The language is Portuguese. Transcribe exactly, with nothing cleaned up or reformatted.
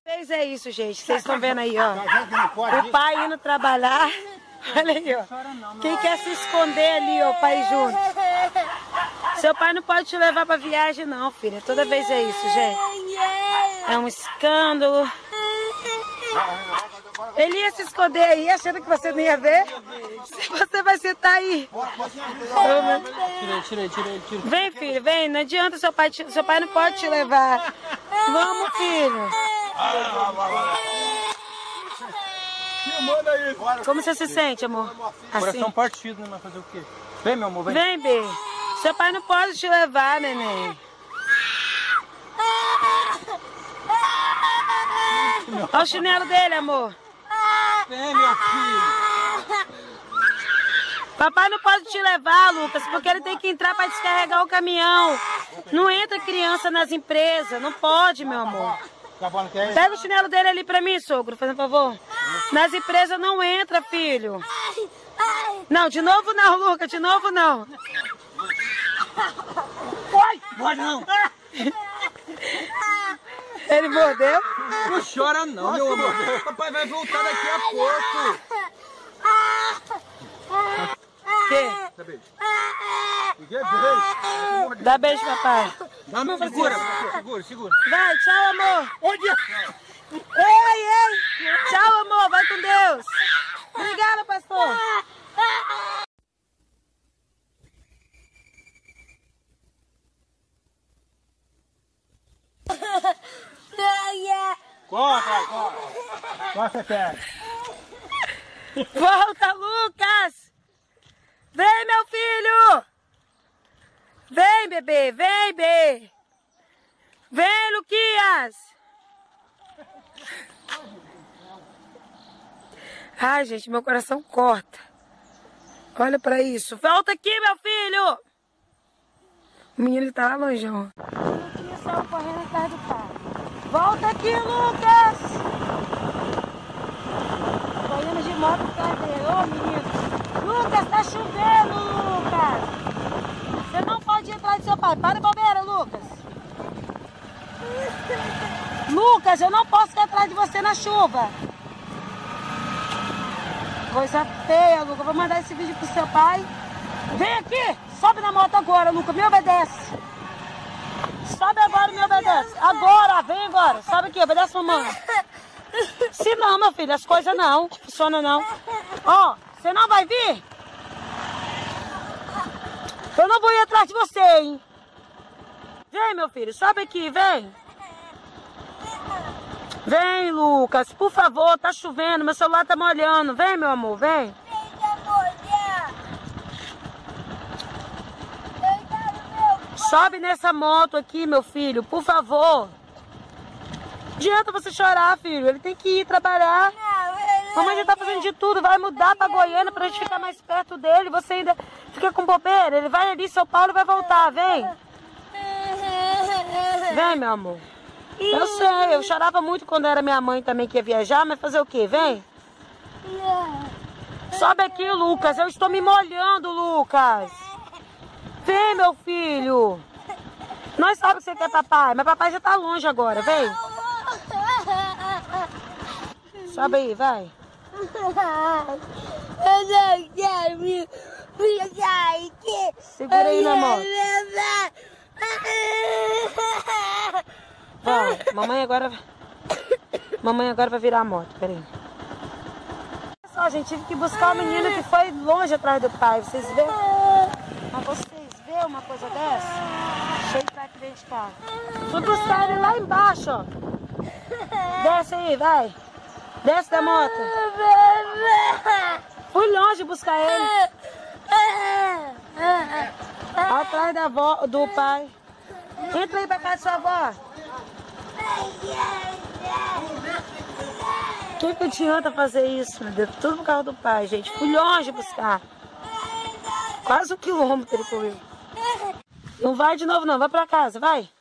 É isso, gente. Vocês estão vendo aí, ó. O pai indo trabalhar. Olha aí, ó. Quem quer se esconder ali, ó, o pai junto. Seu pai não pode te levar pra viagem, não, filha. Toda vez é isso, gente. É um escândalo. Ele ia se esconder aí, achando que você não ia ver. Se você vai sentar aí. Tirei, tirei, tirei, tirei. Vem, filho, vem. Não adianta, seu pai, te... seu pai não pode te levar. Vamos, filho. Como você se sente, amor? Assim? Coração partido, né? Mas fazer o quê? Vem, meu amor, vem. Vem, Bê. Seu pai não pode te levar, neném. Olha o chinelo dele, amor. Vem, meu filho. Papai não pode te levar, Lucas, porque ele tem que entrar para descarregar o caminhão. Não entra criança nas empresas, não pode, meu amor. Pega o chinelo dele ali pra mim, sogro, fazendo favor. Nas empresas não entra, filho. Não, de novo não, Lucas, de novo não. Ai, pode não. Ele mordeu? Não chora não, meu amor. Papai vai voltar daqui a pouco. Que? Dá beijo. beijo. Dá beijo, papai. Dá, meu, segura, segura, segura. Vai, tchau, amor. Olha. Ei, ei. Tchau, amor. Vai com Deus. Obrigada, pastor. Corre, vai, corre. Corre, você quer. Volta, Lucas. Vem, meu filho. Vem, bebê. Vem, bebê. Vem, Luquias. Ai, gente, meu coração corta. Olha pra isso. Volta aqui, meu filho. O menino tá lá longeão. O Luquias saiu correndo atrás do pai. Volta aqui, Lucas. Correndo de moto atrás dele. Ô, menino. Lucas, tá chovendo, Lucas. Você não pode ir atrás do seu pai. Para de bobeira, Lucas. Lucas, eu não posso ir atrás de você na chuva. Coisa feia, Lucas. Vou mandar esse vídeo pro seu pai. Vem aqui. Sobe na moto agora, Lucas. Me obedece. Sobe agora e me obedece. Agora, vem agora. Sobe aqui, obedece a mamãe. Se não, meu filho, as coisas não. Funciona não. Ó, você não vai vir? Eu não vou ir atrás de você, hein? Vem, meu filho, sobe aqui, vem. Vem, Lucas, por favor, tá chovendo, meu celular tá molhando. Vem, meu amor, vem. Sobe nessa moto aqui, meu filho, por favor. Não adianta você chorar, filho. Ele tem que ir trabalhar. Mamãe já tá fazendo de tudo. Vai mudar pra Goiânia pra gente ficar mais perto dele. Você ainda fica com bobeira. Ele vai ali em São Paulo e vai voltar. Vem. Vem, meu amor. Eu sei. Eu chorava muito quando era minha mãe também que ia viajar. Mas fazer o quê? Vem. Sobe aqui, Lucas. Eu estou me molhando, Lucas. Vem, meu filho. Nós sabemos que você quer papai, mas papai já tá longe agora. Vem. Sobe aí, vai. Eu não quero me ficar aqui. Segura aí na moto. Vai, mamãe agora... Mamãe agora vai virar a moto, peraí. Olha só, gente, tive que buscar o menino que foi longe atrás do pai. Vocês veem? Mas vocês veem uma coisa dessa? Cheio de aqui dentro de casa. Fui buscar ele lá embaixo, ó. Desce aí, vai. Desce da moto. Fui longe buscar ele. Atrás da avó, do pai. Entra aí pra casa da sua avó. O que que adianta fazer isso, meu Deus? Tudo por causa do pai, gente. Fui longe buscar. Quase um quilômetro ele correu. Não vai de novo, não. Vai pra casa, vai.